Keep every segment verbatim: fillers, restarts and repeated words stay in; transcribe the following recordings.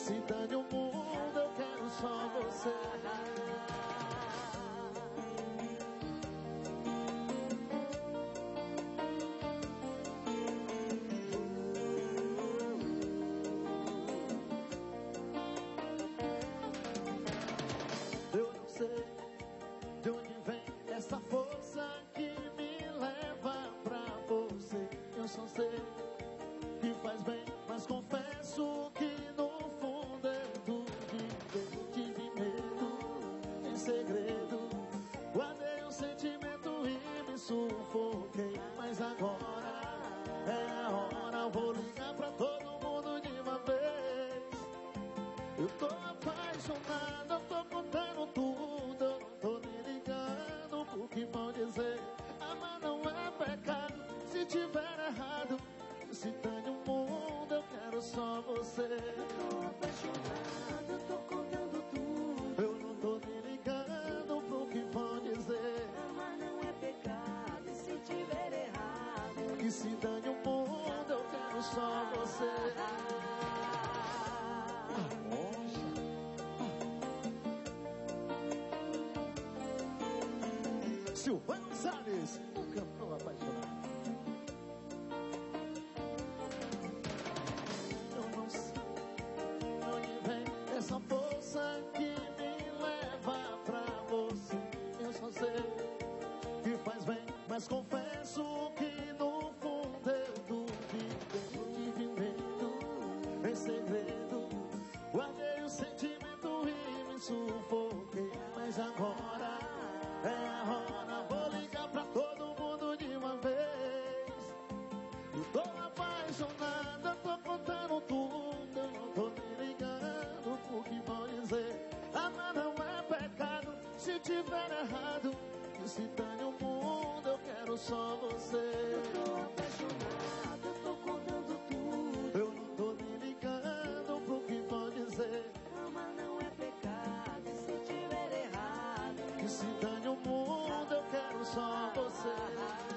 se dane o mundo, eu quero só você. Eu não sei de onde vem essa força que me leva pra você. Eu só sei que faz bem, mas confesso que no fundo eu duvidei. Tive medo em segredo, guardei o sentimento e me sufoquei. Mas agora é a hora, vou ligar pra todo mundo de uma vez. Eu tô apaixonado, eu tô contando tudo, eu não tô nem ligando pro que vão dizer. Amar não é pecado, se tiver errado, se dane o mundo, eu quero só você. Eu tô apaixonado, eu tô contando tudo, eu não tô nem ligando pro que vão dizer. Amar não é pecado, se tiver errado, que se dane o mundo, eu quero só você. Silvano Salles, um cantor apaixonado. Eu não sei de onde vem essa força que me leva pra você. Eu só sei que faz bem, mas confesso que no fundo eu duvidei. Tive medo em segredo, guardei o sentimento e me sufoquei. Mas agora é a hora, vou ligar pra todo mundo de uma vez. Eu tô apaixonado, eu tô contando tudo, eu não tô me ligando pro que vão dizer. Amar não é pecado, se tiver errado, que se dane o mundo, eu quero só você. eu tô apaixonado, eu tô contando tudo, Eu não tô me ligando pro que vão dizer. amar não é pecado, se tiver errado, Que se dane o mundo, eu quero só você.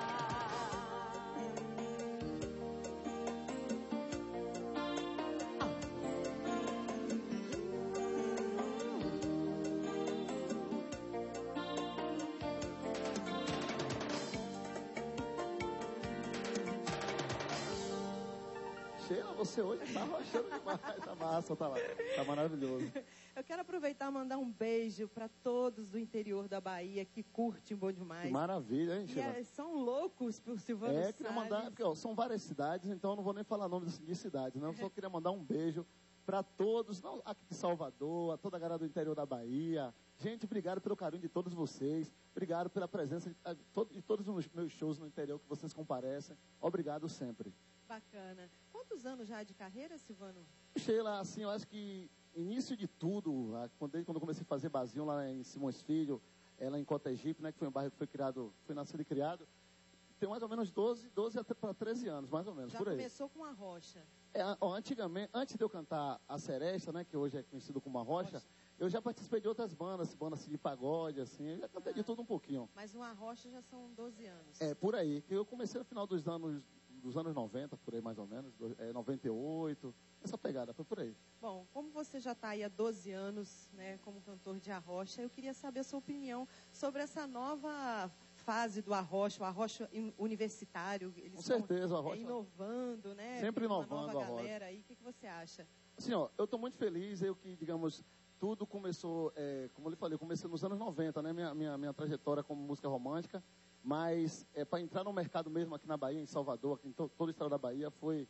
Sheila, você hoje tá rochando demais, tá massa, tá lá, tá maravilhoso. Eu quero aproveitar e mandar um beijo para todos do interior da Bahia que curtem Bom Demais. Que maravilha, hein, E Sheila? é, são loucos por Silvano É, Salles. queria mandar, porque ó, são várias cidades, então eu não vou nem falar nome de cidades, não. Eu só queria mandar um beijo para todos, não, aqui de Salvador, a toda a galera do interior da Bahia. Gente, obrigado pelo carinho de todos vocês, obrigado pela presença de, de, de todos os meus shows no interior que vocês comparecem. Obrigado sempre. Bacana. Quantos anos já de carreira, Silvano? Sheila, assim, eu acho que início de tudo, quando, desde quando eu comecei a fazer barzinho lá em Simões Filho, ela em Cotegipe, né, que foi um bairro que foi criado, foi nascido e criado, tem mais ou menos doze, doze para treze anos, mais ou menos, Já por aí. começou com a rocha. É, ó, antigamente, antes de eu cantar a Seresta, né, que hoje é conhecido como a Rocha, Rocha, eu já participei de outras bandas, bandas assim, de pagode, assim, eu já cantei ah, de tudo um pouquinho. Mas uma Rocha já são doze anos. É, por aí, que eu comecei no final dos anos, dos anos noventa, por aí mais ou menos, é, noventa e oito, essa pegada, foi por aí. Bom, como você já está aí há doze anos, né, como cantor de Arrocha, eu queria saber a sua opinião sobre essa nova fase do Arrocha, o Arrocha universitário. Eles Com certeza, o Arrocha. É, inovando, né? Sempre inovando uma nova o Arrocha. galera aí. O que, que você acha? Assim, ó, eu estou muito feliz, eu que, digamos, tudo começou, é, como eu lhe falei, eu comecei nos anos noventa, né, minha, minha, minha trajetória como música romântica, mas é, para entrar no mercado mesmo aqui na Bahia, em Salvador, aqui em to, todo o estado da Bahia, foi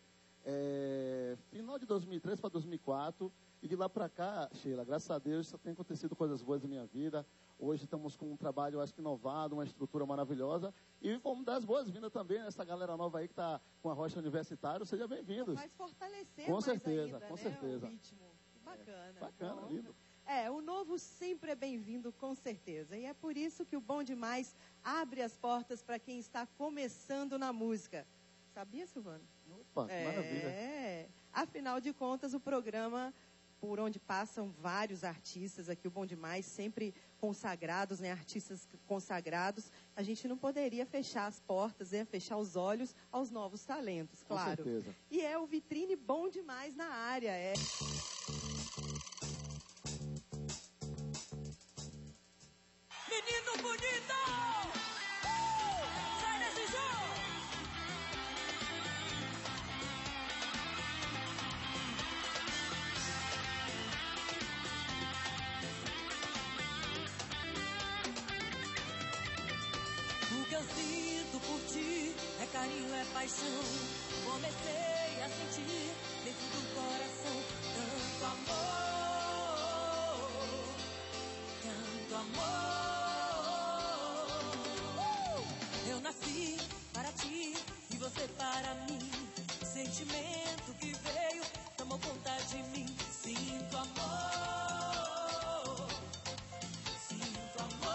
é, final de dois mil e três para dois mil e quatro, e de lá para cá, Sheila, graças a Deus, só tem acontecido coisas boas na minha vida. Hoje estamos com um trabalho, acho que inovado, uma estrutura maravilhosa. E vamos dar as boas-vindas também nessa galera nova aí que está com a Rocha Universitário. Seja bem-vindos. Vai fortalecer com mais certeza, ainda, com né, certeza. o ritmo. Que bacana. É, bacana, Bom. lindo. É, o novo sempre é bem-vindo, com certeza. E é por isso que o Bom Demais abre as portas para quem está começando na música. Sabia, Silvano? Opa, que é, maravilha. É. Afinal de contas, o programa por onde passam vários artistas aqui, o Bom Demais, sempre consagrados, né, artistas consagrados, a gente não poderia fechar as portas, né, fechar os olhos aos novos talentos, claro. Com certeza. E é o Vitrine Bom Demais na área, é... Menino bonito! Uh! Sai desse jogo! O que eu sinto por ti é carinho, é paixão. Comecei a sentir dentro do coração tanto amor, tanto amor. Eu nasci para ti e você para mim. O sentimento que veio tomou conta de mim. Sinto amor, sinto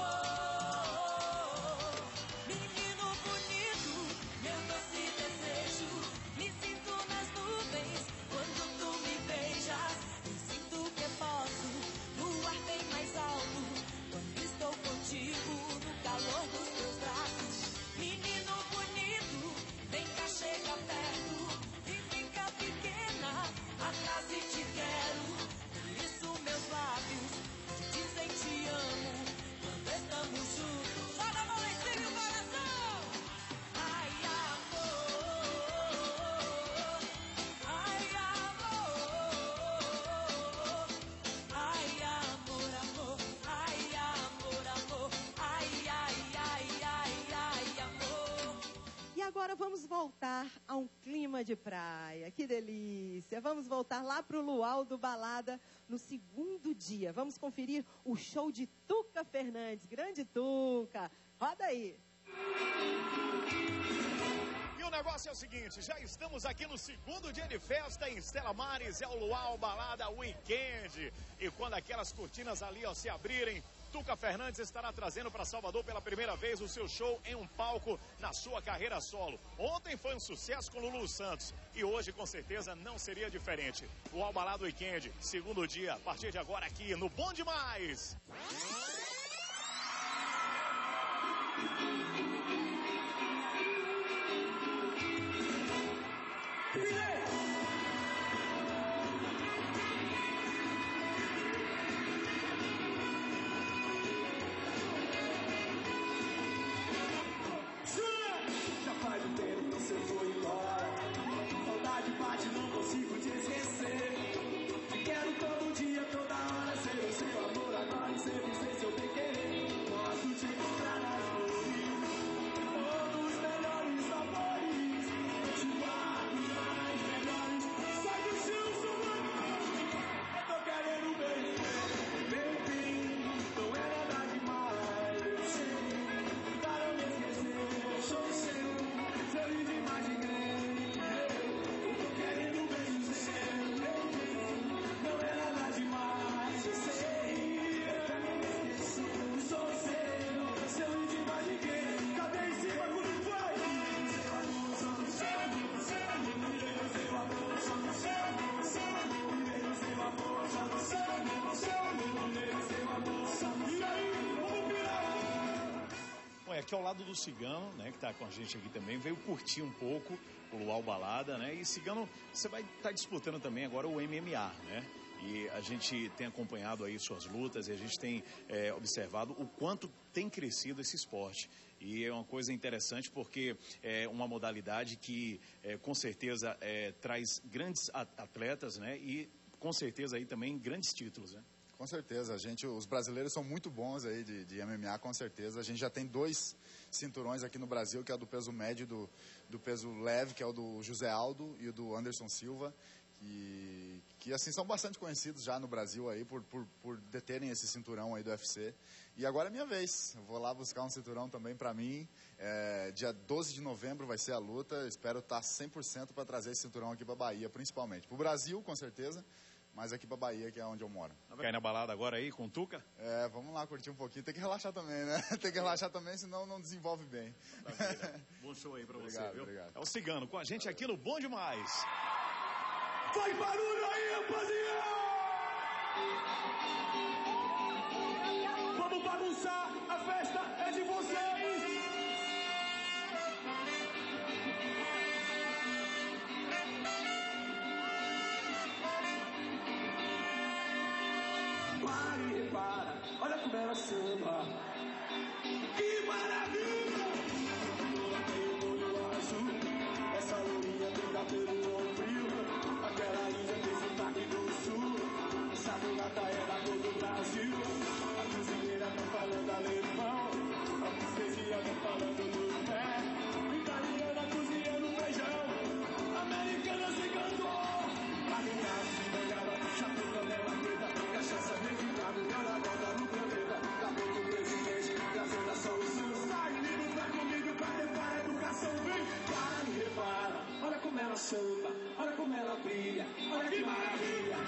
amor. Menino bonito, meu doce desejo. Me sinto nas nuvens quando tu me beijas. Eu sinto que posso voar bem mais alto quando estou contigo no calor dos teus braços. Menino bonito, vem cá, chega perto e fica pequena atrás e te quero. Por isso meus lábios te dizem te amo quando estamos juntos. Joga a mão lá em cima e o coração. Ai, amor, ai, amor, ai, amor, amor, ai, amor, amor, ai, ai, ai, ai, ai, amor. E agora vamos voltar a um clima de praia. Que delícia! Vamos voltar lá para o Luau do Balada no segundo dia. Vamos conferir o show de Tuca Fernandes. Grande Tuca! Roda aí! E o negócio é o seguinte, já estamos aqui no segundo dia de festa em Stella Maris, é o Luau Balada Weekend. E quando aquelas cortinas ali ó, se abrirem, Tuca Fernandes estará trazendo para Salvador pela primeira vez o seu show em um palco na sua carreira solo. Ontem foi um sucesso com Lulu Santos e hoje com certeza não seria diferente. Luau Balada Weekend, segundo dia, a partir de agora aqui no Bom Demais. Já faz um tempo que você foi embora. Saudade bate, não consigo te esquecer. Te quero todo dia, toda hora. Ser o seu amor agora e sempre ser seu bem querer. Posso te encontrar nas flores, todos os melhores sabores. Te guardo mais melhores. Sai do chão, seu amor. Eu tô querendo bem, bem, bem. Não é nada demais. Eu sei, para me esquecer. Sou seu, seu e demais de grande. Eu tô querendo um beijo seu. Não é nada demais, eu sei. Pra me esquecer, sou seu, seu e demais de grande. Cadê em cima quando foi? Seu amor, só no céu, no céu. Seu amor, só no céu, no céu. Seu amor, só no céu, no céu. Seu amor, só no céu. E aí, vamos virar. Bom, aqui ao lado do Cigano, né, que está com a gente aqui também, veio curtir um pouco o Luau Balada, né? E Cigano, você vai estar disputando também agora o M M A, né? E a gente tem acompanhado aí suas lutas e a gente tem é, observado o quanto tem crescido esse esporte. E é uma coisa interessante porque é uma modalidade que é, com certeza é, traz grandes atletas, né? E com certeza aí também grandes títulos, né? Com certeza, a gente, os brasileiros são muito bons aí de, de M M A, com certeza. A gente já tem dois cinturões aqui no Brasil, que é o do peso médio e do, do peso leve, que é o do José Aldo e o do Anderson Silva, que, que assim são bastante conhecidos já no Brasil aí por, por, por deterem esse cinturão aí do U F C. E agora é minha vez, eu vou lá buscar um cinturão também para mim. É, dia doze de novembro vai ser a luta, espero estar cem por cento para trazer esse cinturão aqui para Bahia, principalmente. Para o Brasil, com certeza. Mas aqui pra Bahia, que é onde eu moro. Vai cair na balada agora aí com o Tuca? É, vamos lá curtir um pouquinho. Tem que relaxar também, né? Tem que relaxar também, senão não desenvolve bem. Maravilha. Bom show aí pra Obrigado, você, viu? obrigado. É o Cigano com a gente aqui no Bom Demais. Faz barulho aí, rapaziada! Vamos bagunçar, a festa é de vocês. Para e repara, olha como ela samba. Que maravilha! Ela tem o olho azul, essa lourinha tem cabelo ao frio. Aquela índia tem sotaque do sul, essa mulata é da cor do Brasil. A cozinheira tá falando alemão, a princesa tá falando do pé. Italiana cozinhando feijão, americana se cantou. A minha cigana, chato, canela preta, cachaça, requintado, ela bota no planeta. Cabelo do presidente, trazendo a solução. Sai livre, vai comigo pra levar a educação. Vem, para e repara, olha como ela samba, olha como ela brilha, olha que maravilha.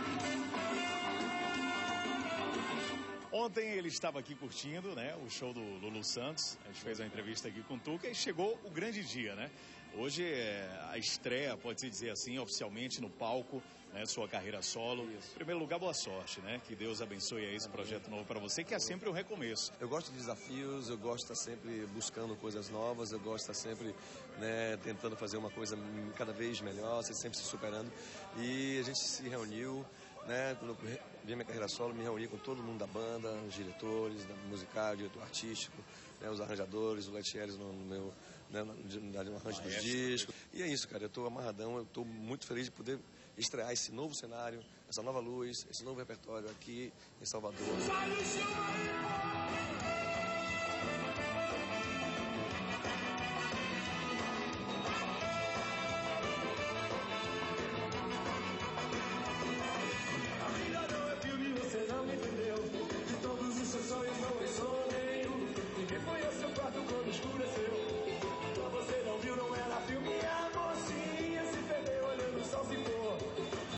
Ontem ele estava aqui curtindo, né, o show do Lulu Santos. A gente fez uma entrevista aqui com o Tuca e chegou o grande dia, né? Hoje é a estreia, pode-se dizer assim, oficialmente no palco, né, sua carreira solo. Isso. Em primeiro lugar, boa sorte, né? Que Deus abençoe aí esse projeto novo para você, que é sempre um recomeço. Eu gosto de desafios, eu gosto de estar sempre buscando coisas novas, eu gosto de estar sempre, né, tentando fazer uma coisa cada vez melhor, sempre se superando. E a gente se reuniu, né, quando eu vi minha carreira solo, me reuni com todo mundo da banda, os diretores, da musical, diretor artístico, né, os arranjadores, o Letieres no, no meu, né, no arranjo dos discos. E é isso, cara, eu tô amarradão, eu tô muito feliz de poder estrear esse novo cenário, essa nova luz, esse novo repertório aqui em Salvador.